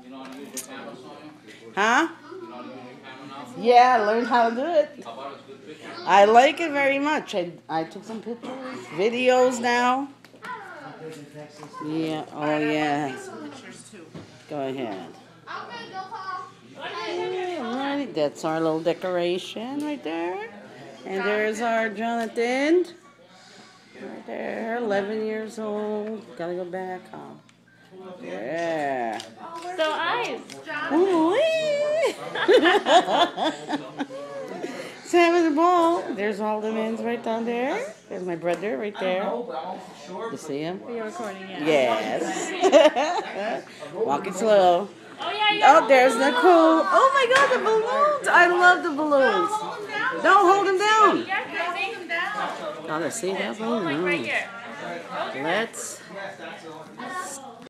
Huh? Yeah, I learned how to do it. I like it very much. I took some pictures, videos now. Yeah, oh yeah. Go ahead. Alright, that's our little decoration right there. And there's our Jonathan. Right there, 11 years old. Gotta go back home. Yeah. So eyes. He's having a ball. There's all the men's right down there. There's my brother right there. You see him? Are you recording it? Yes. Walking slow. Oh yeah, Oh, there's Nicole. Oh my God, the balloons! I love the balloons. Don't hold them down. Yeah, take them down. Oh, let's see that balloon. Like right here. Let's.